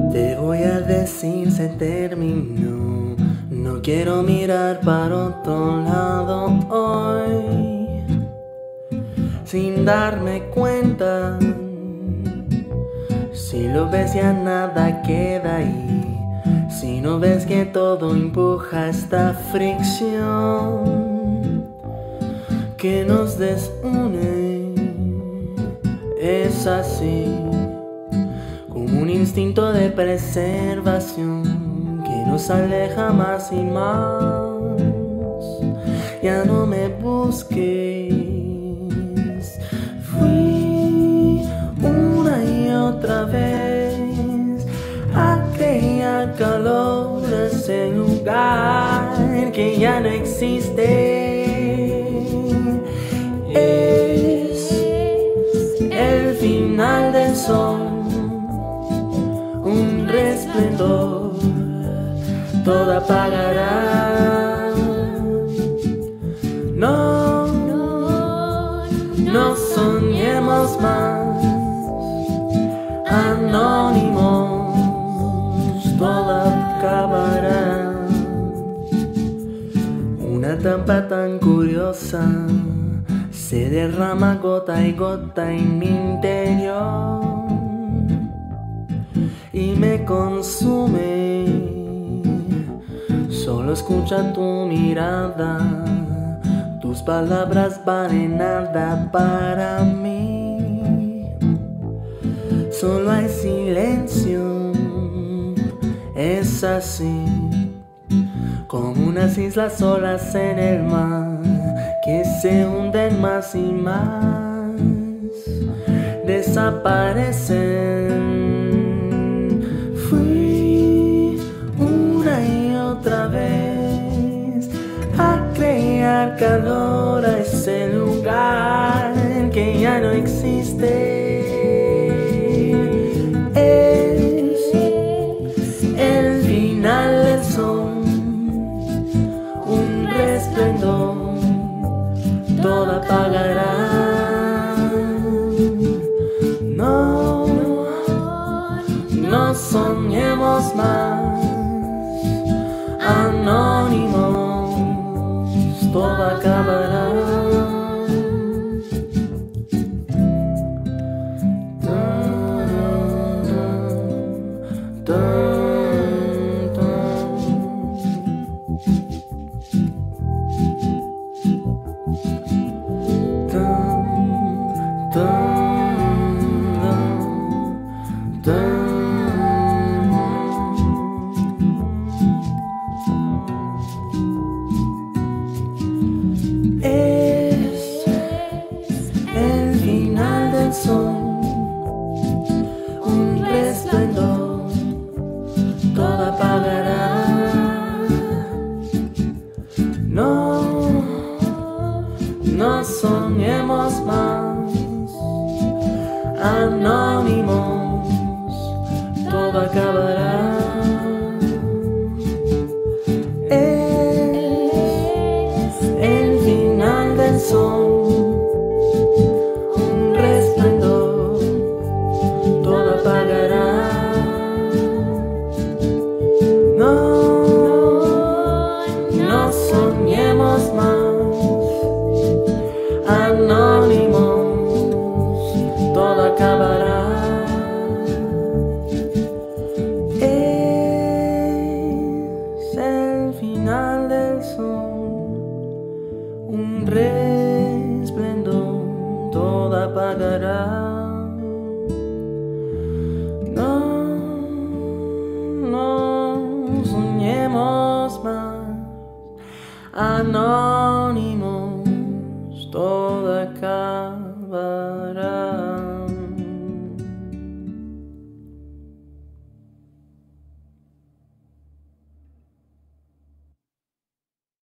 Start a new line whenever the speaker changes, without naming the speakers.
Te voy a decir, se terminó. No quiero mirar para otro lado hoy, sin darme cuenta. Si lo ves ya nada queda ahí. Si no ves que todo empuja esta fricción que nos desune, es así, como un instinto de preservación que nos aleja más y más. Ya no me busques, fui una y otra vez a crear calor a ese lugar que ya no existe. Es el final del sol, un resplendor, todo apagará. No, no soñemos más, anónimos, todo acabará. Una trampa tan curiosa se derrama gota y gota en mi interior y me consume. Solo escucha tu mirada, tus palabras valen nada para mí. Solo hay silencio, es así, como unas islas solas en el mar que se hunden más y más, desaparecen. Fui una y otra vez a crear calor a ese lugar que ya no existe. Es el final del sol, un resplendor, todo apagará. No, no soñemos más, anónimos, todo acabará. Es el final del sol, un resplandor, todo apagará. No, no soñemos más, anónimos, todo acabará. Son un resplendor, todo apagará. No, no soñemos más, anónimos, todo acabará. Es el final del sol, un resplendor, todo apagará.